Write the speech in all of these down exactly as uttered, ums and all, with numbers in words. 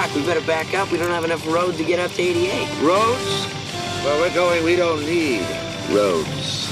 We better back up. We don't have enough road to get up to eighty-eight. Roads? Where we're going, we don't need roads.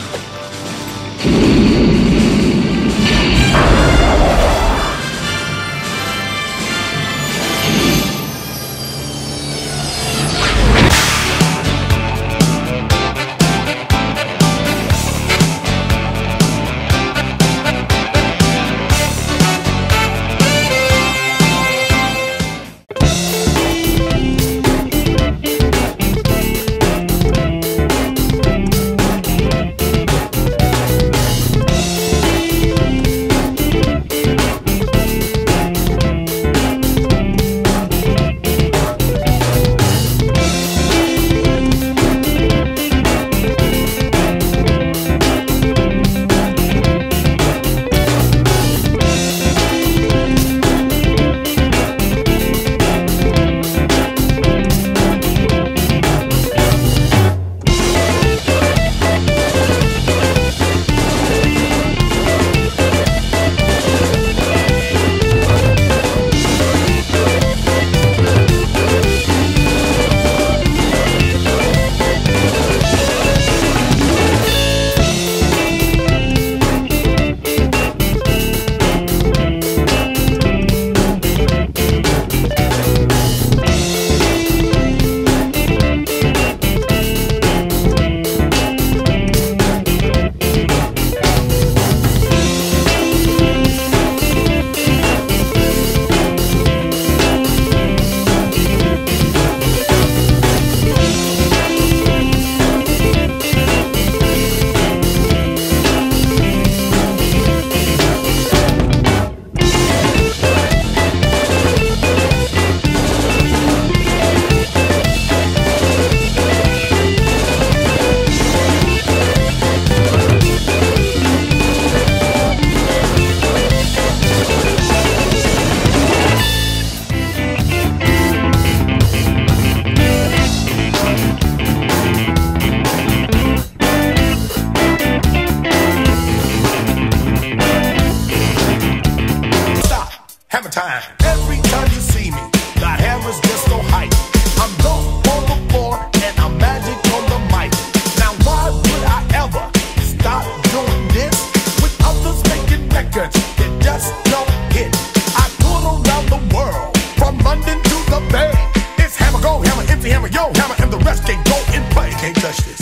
Every time you see me, the hammer's just so hype. I'm dope on the floor and I'm magic on the mic. Now why would I ever stop doing this? With others making records that just don't hit. I tour around the world, from London to the Bay. It's hammer, go hammer, empty hammer, yo hammer, and the rest can go and play. Can't touch this.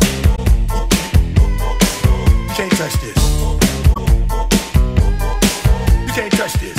You can't touch this. You can't touch this.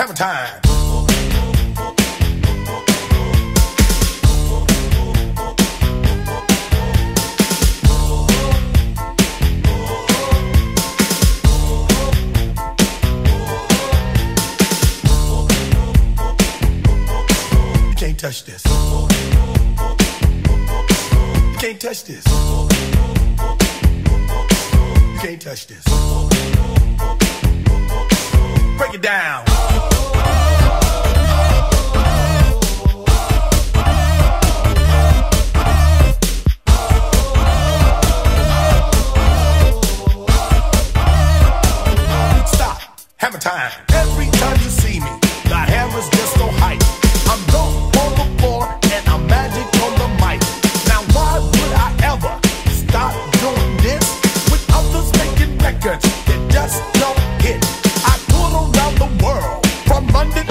Hammer time. You can't touch this. You can't touch this. You can't touch this. Break it down. Stop. Hammer time. Every time you see me, the hammer's just so hype. I'm dope on the floor and I'm magic on the mic. Now why would I ever stop doing this? With others making records that just don't hit. I tour around the world from London.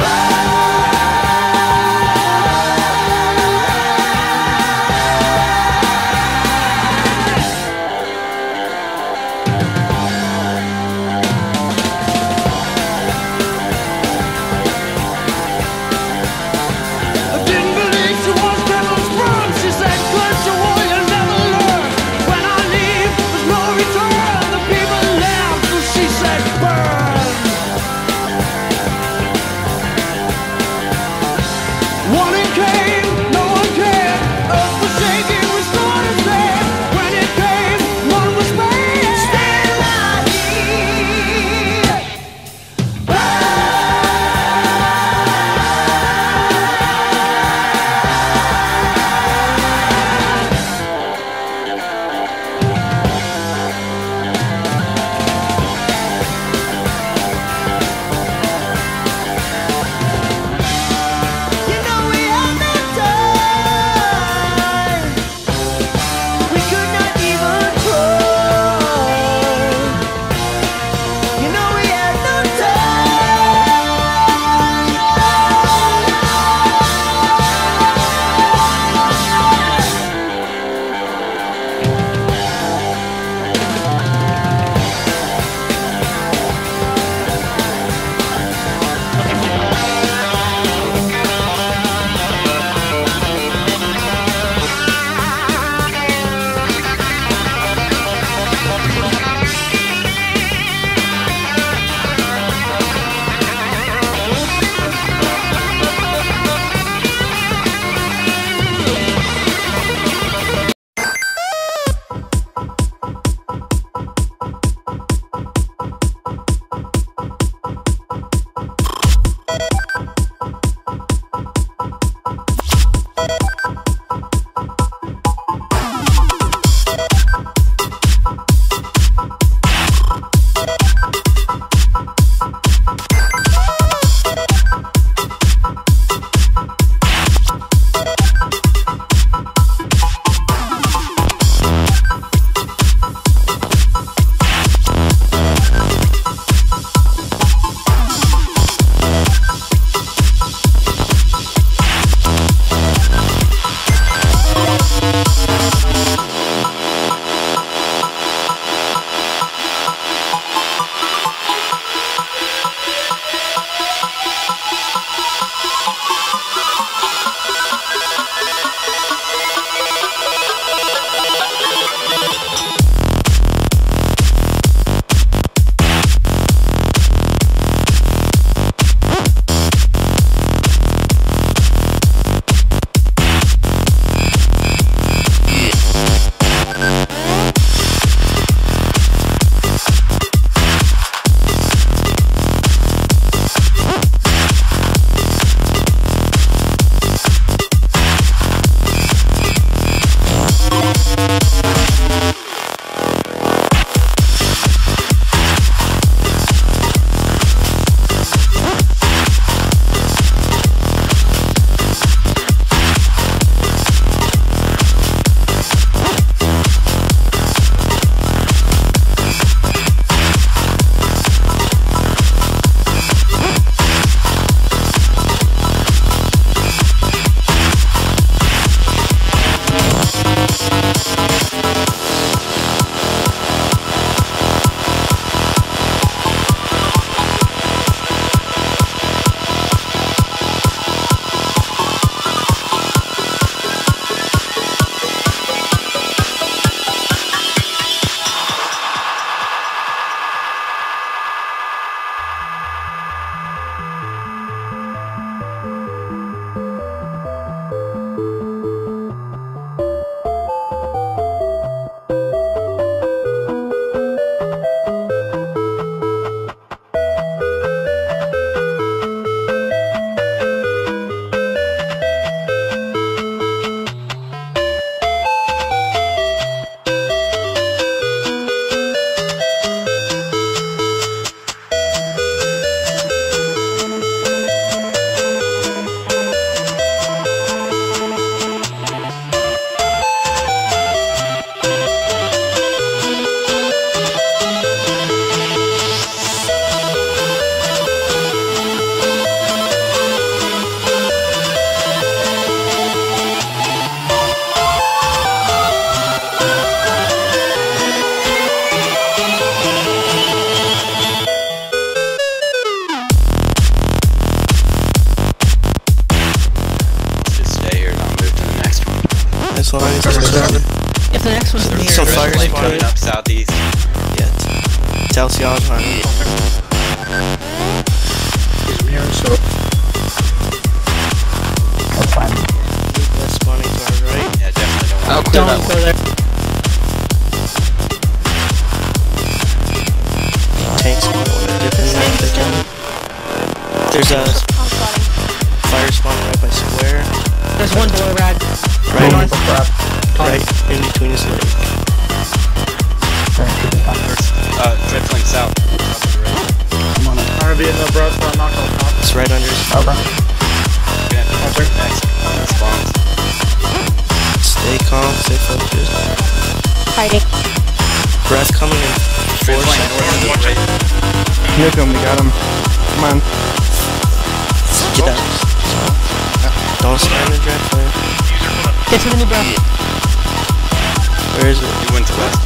line. If the next one's near, Some fire Like spawning coming up southeast. Yeah. Tell y'all on. That's spawning to our right. Yeah, definitely don't I'll want clear don't that go one. there. Tanks going to dip in there if they can. There's a fire spawn right by square. There's one below rag. Right, North. right in between his leg. Uh, Dreadflame south. I'm gonna be in the bro, so I'm not gonna pop. It's right under his Over. Gonna have to push next. Spawns. Stay calm, stay focused. Fighting. Breath coming in. Four Dreadflame north of seconds. the right. Nuke him, we got him. Come on. Get out. Don't stand the dread flame. Get to the new breath. Where is it? You went to west.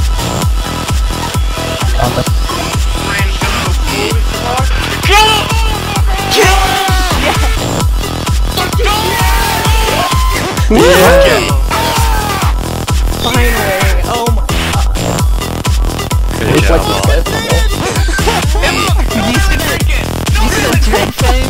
Finally. Oh my god. Good job. You see the, you see the dread flame